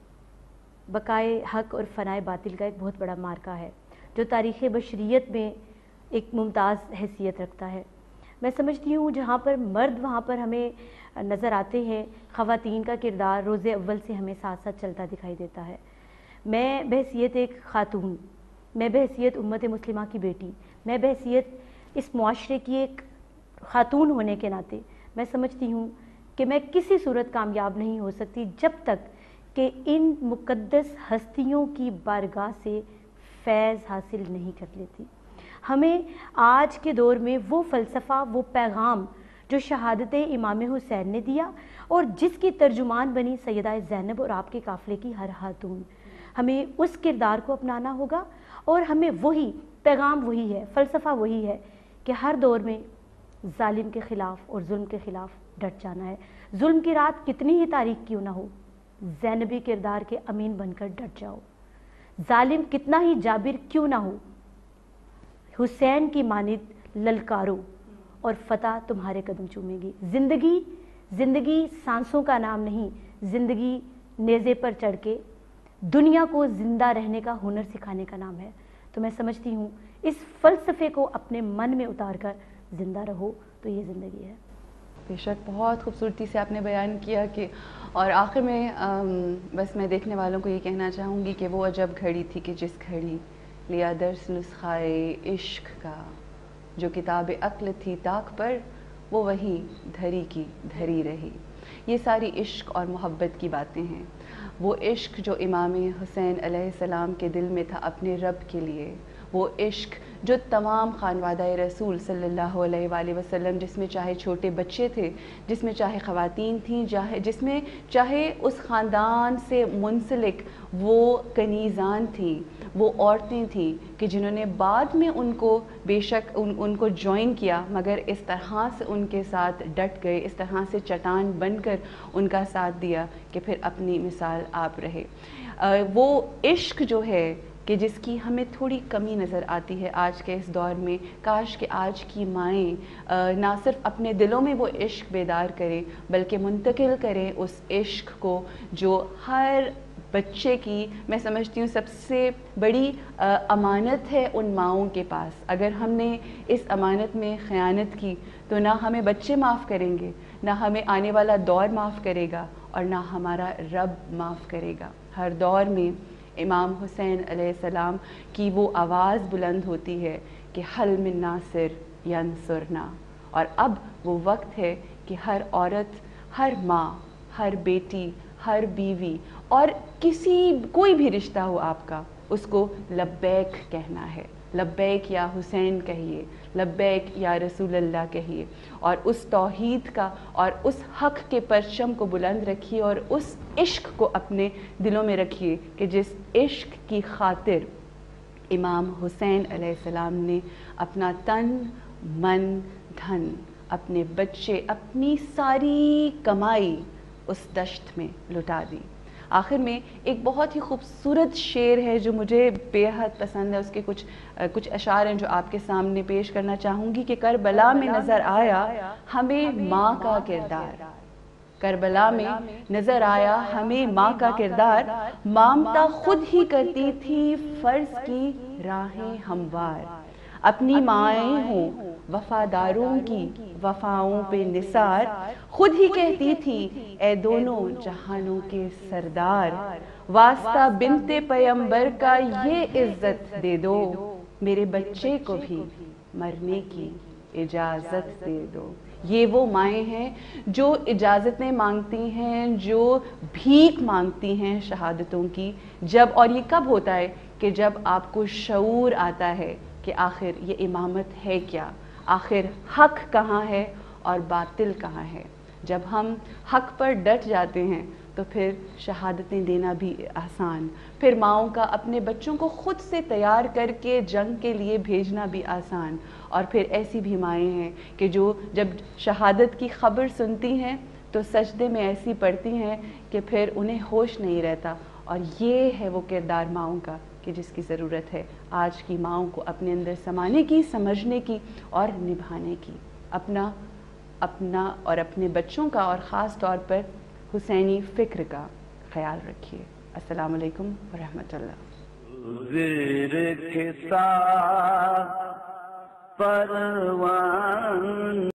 بقائے حق اور فنائے باطل کا ایک بہت بڑا مارکہ ہے، جو تاریخ بشریت میں ایک ممتاز حیثیت رکھتا ہے۔ میں سمجھتی ہوں جہاں پر مرد وہاں پر ہمیں نظر آتے ہیں، خواتین کا کردار روز اول سے ہمیں ساتھ ساتھ چلتا دکھائی دیتا ہے۔ میں بحیثیت ایک خاتون، میں بحیثیت امت مسلمہ کی بیٹی، میں بحیثیت اس معاشرے کی ایک خاتون ہونے کے ناطے میں سمجھتی ہوں کہ میں کسی صورت کامیاب نہیں ہو سکتی جب تک کہ ان مقدس ہستیوں کی بارگاہ سے فیض حاصل نہیں کر لیتی۔ ہمیں آج کے دور میں وہ فلسفہ، وہ پیغام جو شہادت امام حسین نے دیا اور جس کی ترجمان بنی سیدہ زینب اور آپ کے قافلے کی ہر خاتون، ہمیں اس کردار کو اپنانا ہوگا، اور ہمیں وہی پیغام، وہی ہے فلسفہ، وہی ہے کہ ہر دور میں ظالم کے خلاف اور ظلم کے خلاف ڈٹ جانا ہے۔ ظلم کی رات کتنی ہی تاریک کیوں نہ ہو، زینبی کردار کے امین بن کر ڈٹ جاؤ۔ ظالم کتنا ہی جابر کیوں نہ ہو، حسین کی مانند للکارو اور فتح تمہارے قدم چومے گی۔ زندگی سانسوں کا نام نہیں، زندگی نیزے پر چڑھ کے دنیا کو زندہ رہنے کا ہنر سکھانے کا نام ہے۔ تو میں سمجھتی ہوں اس فلسفے کو اپنے من میں اتار کر زندہ رہو تو یہ زندگی ہے۔ بے شک بہت خوبصورتی سے آپ نے بیان کیا کہ، اور آخر میں بس میں دیکھنے والوں کو یہ کہنا چاہوں گی کہ وہ عجب گھڑی تھی کہ جس گھڑی لیا درس نسخائے عشق کا، جو کتاب عقل تھی طاق پر وہ وہیں دھری کی دھری رہی۔ یہ ساری عشق اور محبت کی باتیں ہیں، وہ عشق جو امام حسین علیہ السلام کے دل میں تھا اپنے رب کے لیے، وہ عشق جو تمام خانوادہ رسول صلی اللہ علیہ وآلہ وسلم، جس میں چاہے چھوٹے بچے تھے، جس میں چاہے خواتین تھیں، جس میں چاہے اس خاندان سے منسلک وہ کنیزان تھیں، وہ عورتیں تھیں کہ جنہوں نے بعد میں ان کو بے شک ان کو جوائن کیا، مگر اس طرح سے ان کے ساتھ ڈٹ گئے، اس طرح سے چٹان بن کر ان کا ساتھ دیا کہ پھر اپنی مثال آپ رہے۔ وہ عشق جو ہے کہ جس کی ہمیں تھوڑی کمی نظر آتی ہے آج کے اس دور میں، کاش کہ آج کی مائیں نہ صرف اپنے دلوں میں وہ عشق بیدار کریں بلکہ منتقل کریں اس عشق کو جو ہر بچے کی میں سمجھتی ہوں سب سے بڑی امانت ہے ان ماؤں کے پاس. اگر ہم نے اس امانت میں خیانت کی تو نہ ہمیں بچے معاف کریں گے، نہ ہمیں آنے والا دور معاف کرے گا، اور نہ ہمارا رب معاف کرے گا. ہر دور میں امام حسین علیہ السلام کی وہ آواز بلند ہوتی ہے کہ حل من ناصر ینصرنا. اور اب وہ وقت ہے کہ ہر عورت، ہر ماں، ہر بیٹی، ہر بیوی اور کوئی بھی رشتہ ہو آپ کا، اس کو لبیک کہنا ہے. لبیک یا حسین کہیے، لبیک یا رسول اللہ کہیے، اور اس توحید کا اور اس حق کے پرچم کو بلند رکھیے، اور اس عشق کو اپنے دلوں میں رکھیے کہ جس عشق کی خاطر امام حسین علیہ السلام نے اپنا تن، من، دھن، اپنے بچے، اپنی ساری کمائی اس دشت میں لٹا دی. آخر میں ایک بہت ہی خوبصورت شعر ہے جو مجھے بے حد پسند ہے، اس کے کچھ اشعار ہیں جو آپ کے سامنے پیش کرنا چاہوں گی کہ کربلا میں نظر آیا ہمیں ماں کا کردار. کربلا میں نظر آیا ہمیں ماں کا کردار، مامتا خود ہی کرتی تھی فرض کی راہیں ہموار. اپنی مائیں ہوں وفاداروں کی وفاؤں پہ نثار، خود ہی کہتی تھی اے دونوں جہانوں کے سردار. واسطہ بنت پیمبر کا یہ عزت دے دو، میرے بچے کو بھی مرنے کی اجازت دے دو. یہ وہ مائیں ہیں جو اجازتیں مانگتی ہیں، جو بھیک مانگتی ہیں شہادتوں کی. اور یہ کب ہوتا ہے کہ جب آپ کو شعور آتا ہے کہ آخر یہ امامت ہے کیا، آخر حق کہاں ہے اور باطل کہاں ہے. جب ہم حق پر ڈٹ جاتے ہیں تو پھر شہادتیں دینا بھی آسان، پھر ماؤں کا اپنے بچوں کو خود سے تیار کر کے جنگ کے لیے بھیجنا بھی آسان. اور پھر ایسی بھی مائیں ہیں کہ جو جب شہادت کی خبر سنتی ہیں تو سجدے میں ایسی پڑتی ہیں کہ پھر انہیں ہوش نہیں رہتا. اور یہ ہے وہ کردار ماؤں کا کہ جس کی ضرورت ہے آج کی ماؤں کو اپنے اندر سمانے کی، سمجھنے کی اور نبھانے کی. اپنا اور اپنے بچوں کا اور خاص طور پر حسینی فکر کا خیال رکھیے. السلام علیکم ورحمۃ اللہ. زیر کے ساتھ پروان